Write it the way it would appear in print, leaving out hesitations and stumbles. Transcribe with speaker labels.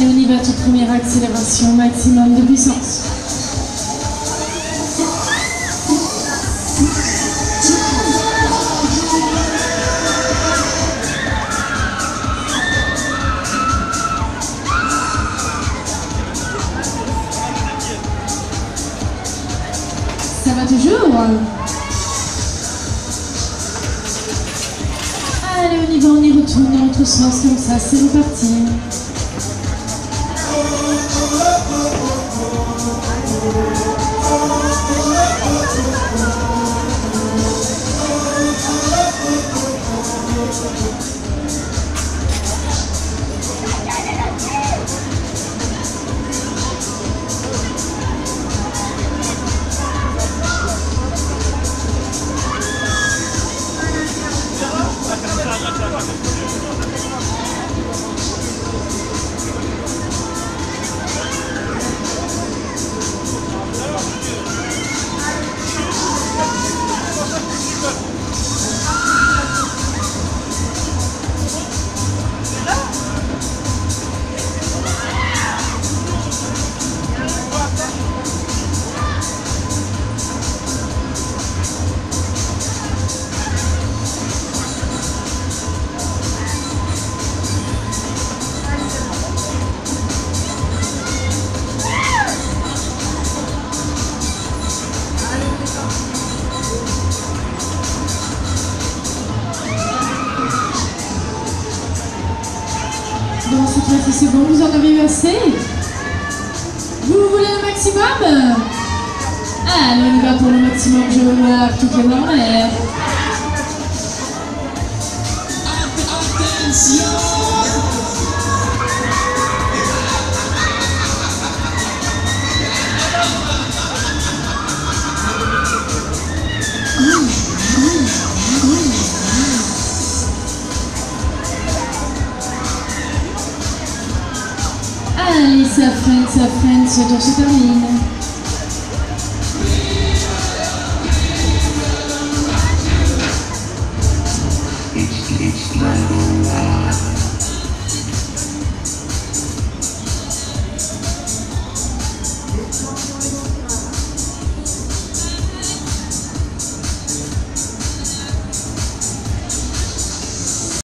Speaker 1: Allez, on y va, toute première accélération, maximum de puissance. Ça va toujours? Allez, on y va, on y retourne dans l'autre sens comme ça, c'est reparti. Bon, cette fois-ci c'est bon, vous en avez eu assez? Vous voulez le maximum? Allez, on y va pour le maximum, je veux voir toutes les mains en l'air. Attention! Allez, ça freine, ce tour se termine.
Speaker 2: It's not a lie.